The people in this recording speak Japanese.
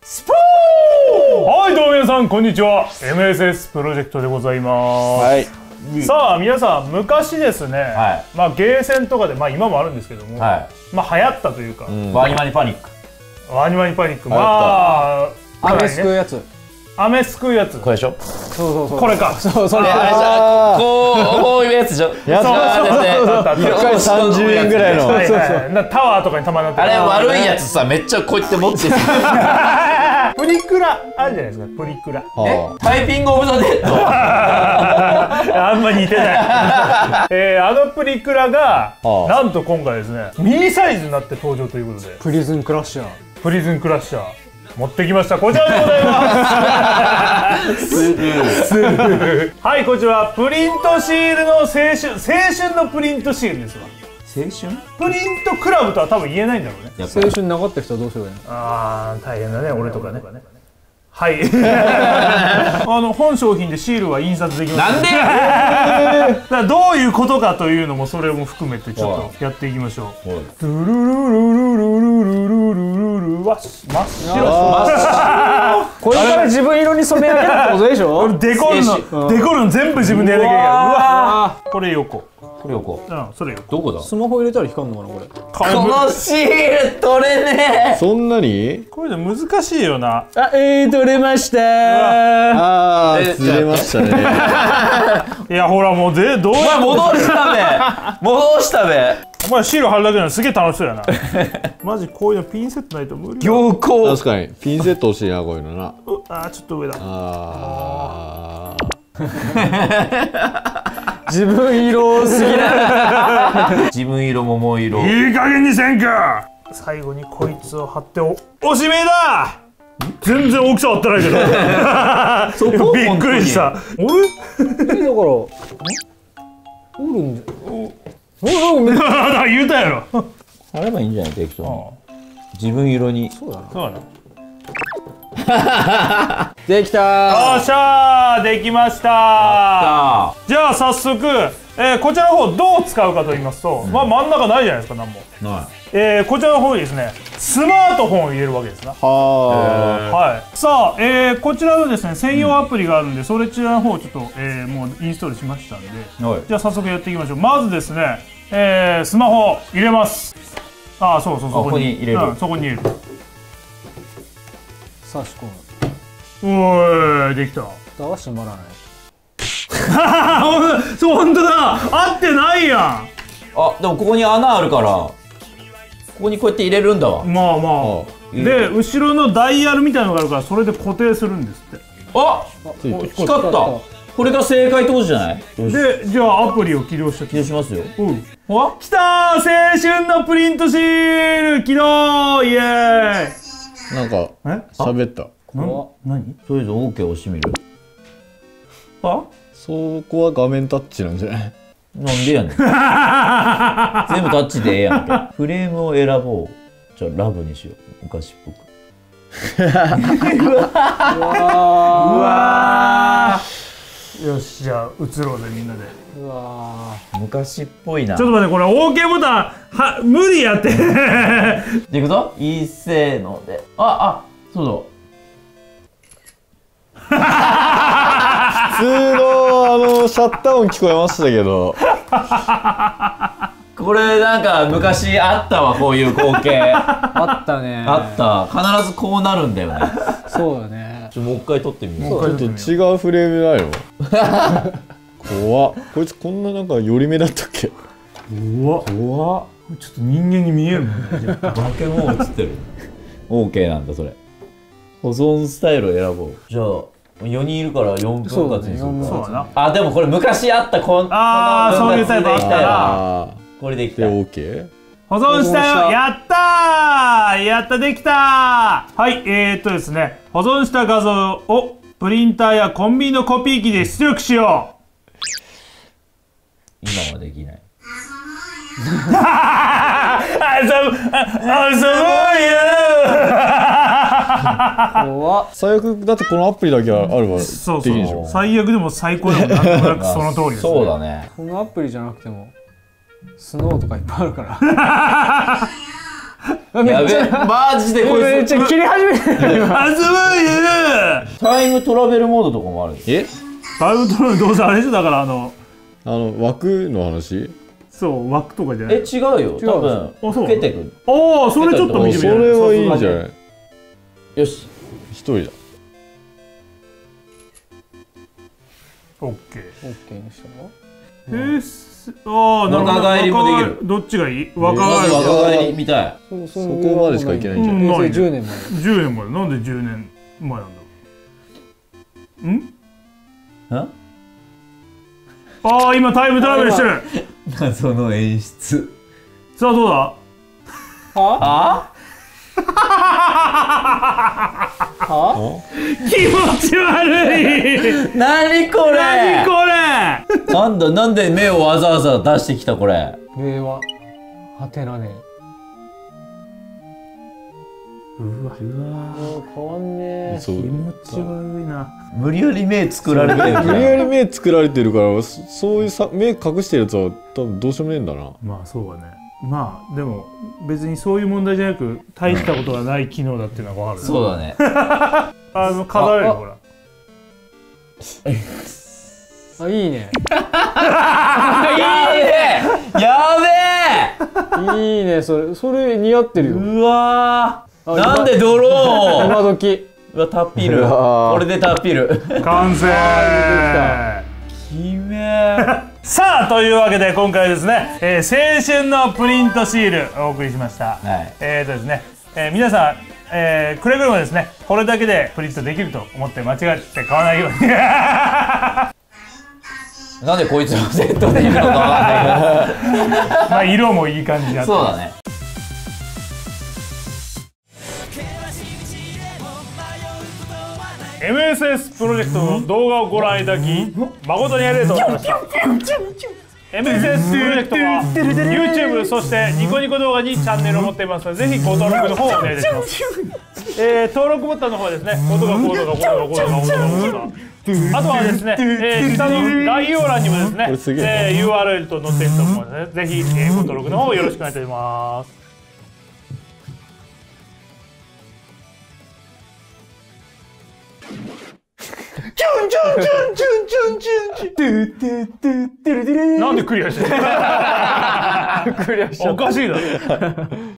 スポーはい、どうも皆さんこんにちは。 MSS プロジェクトでございます。はい、さあ皆さん、昔ですね、はい、まあゲーセンとかで、まあ今もあるんですけども、はい、まあ流行ったというか、 ワニワニパニック、 ワニワニパニック、まあ飴すくうやつ、 飴すくうやつ、 これでしょ。 そう、 これか。 そうあれじゃこういうやつでしょ。 やった 1回30円ぐらいのタワーとかにたまになってる。 あれ悪いやつさ、めっちゃこうやって持ってさプリクラあるじゃないですか。プリクラタイピングオブザデッドあんま似てないあのプリクラがなんと今回ですね、ミニサイズになって登場ということで、 プリズンクラッシャー持ってきました。こちらでございますはい、こちらプリントシールの青春のプリントシールですわ。 青春プリントクラブとは多分言えないんだろうね。 青春なかった人はどうすればいいの。 あー大変だね、俺とかね。はい本商品でシールは印刷できます。 なんでだからどういうことかというのもそれも含めてちょっとやっていきましょう。ドゥルルルルルルルルルわ真っ白。 これから自分色に染め上げたってことでしょ。 デコるの全部自分でやらなきゃいけない。うわこれ横、 これ横、 それ横。 どこだ。 スマホ入れたら光るのかなこれ。 このシール取れねえ。 そんなにこういうの難しいよな。 取れましたー。釣れましたねいやほらもうどうやって戻したべお前シール貼るだけなのすげえ楽しそうやなマジこういうのピンセットないと無理だ。 行幸。 確かにピンセット欲しいな、こういうのな。 ちょっと上だ。 自分色すぎな自分色、桃色。 いい加減にせんか。最後にこいつを貼っておしめだ。全然大きさ合ってないけどびっくりした。俺だからおるんじゃ言うたやろ。 貼ればいいんじゃない、適当に。自分色に。 そうだな。 そうだな。 できたー。よっしゃー、できましたー。じゃあ早速、こちらの方どう使うかと言いますと、まあ真ん中ないじゃないですか、何も。こちらの方にですね、スマートフォンを入れるわけですな。はい。さあ、こちらのですね、専用アプリがあるんで、そちらの方をちょっと、もうインストールしましたんで、じゃあ早速やっていきましょう。まずですね、スマホ入れます。そう、そこに入れる。そこに入れる。 差し込む。 おーい、できた。 蓋は閉まらない。 そう、ほんとだ。合ってないやん。 でもここに穴あるから、ここにこうやって入れるんだわ。 まあで、後ろのダイヤルみたいなのがあるから、それで固定するんですって。 光った。これが正解ってことじゃない。 で、じゃあアプリを起動して。 起動しますよ。 きたー、青春のプリントシール起動。イエーイ。 なんか喋った。 何？ とりあえず OK を押してみる。 そこは画面タッチなんじゃない？ なんでやねん全部タッチでええやんけ。フレームを選ぼう。じゃあラブにしよう、昔っぽく。 うわよし、じゃあ移ろうぜみんなで。 昔っぽいな。 ちょっと待って、これ OK ボタン無理やってでいくぞ。いっせーので。そうだ。 普通のシャッター音聞こえましたけどこれなんか昔あったわ、こういう光景あったね。 あった。必ずこうなるんだよね。 そうだね。 もう一回撮ってみよう。 ちょっと違うフレームないの怖っ。こいつこんななんか寄り目だったっけ。 怖っ。ちょっと人間に見えるもんね。 化け物映ってる。OK なんだそれ。保存スタイルを選ぼう。じゃあ4人いるから4分割にするか。 そうだな。 でもこれ昔あった。そういうタイプあったな。 これできた。 で OK。 保存したよ。やったー、やった、できたー。はい、ですね、保存した画像をプリンターやコンビニのコピー機で出力しよう。今はできない。 遊ぼうよ。 最悪だってこのアプリだけあればできるでしょ。 最悪でも最高でもなんとなくその通りです。 そうだね。 このアプリじゃなくてもスノーとかいっぱいあるからやべえ、マジでこいつ。 めっちゃ切り始めてる今。 あ、すごいね。 タイムトラベルモードとかもある。 タイムトラベルどうせあれでしょ、だから枠の話。 そう枠とかじゃない。 違うよ。多分老けてく。 ああ、それちょっと見てみそる。 れはいいんじゃない。 よし。 一人だ。 オッケー。 オッケーにしたの。 ああ、なるほど。 若返りもできる。 どっちがいい？ まず若返り見たい。 そこまでしかいけないんじゃない。 平成10年前。 10年前。なんで10年前なんだろう。ん？ああ、今タイムトラベルしてる。 謎の演出。 さあどうだ？ は？ 気持ち悪い。 何これ？ 何これ？ なんで目をわざわざ出してきたこれ。 令和はてなね。 うわ、 変わんねえ。 気持ち悪いな。 無理やり目作られてるじゃん。 無理やり目作られてるからそういうさ目隠してるやつは多分どうしようもねえんだな。 まあそうだね。まあでも別にそういう問題じゃなく大したことがない機能だっていうのが分かる。 そうだね。 飾れるほら。 あ、いいね。 いいね。やべえ。 いいね、それ似合ってるよ。 うわー。なんでドローン。 今時。 うわ、タピル。これでタピル。 完成。 きめー。 さあというわけで今回ですね、青春のプリントシールお送りしました。 はい。 ですね、皆さん、くれぐれもですねこれだけでプリントできると思って間違って買わないように。 なんでこいつのセットでいるのかわかんないけど。 まあ色もいい感じになってそうだね。 MSS プロジェクトの動画をご覧いただき誠にありがとうございました。MSS プロジェクトは YouTube そしてニコニコ動画にチャンネルを持っていますのでぜひご登録の方をお願いいたします。登録ボタンの方はですね音がこうとかこうとかこうとかこうとかこうとかあとはですね、下の概要欄にもですね、URL と載っていると思うのでぜひご登録の方よろしくお願いいたします。なんでクリアしてる？おかしいだろ。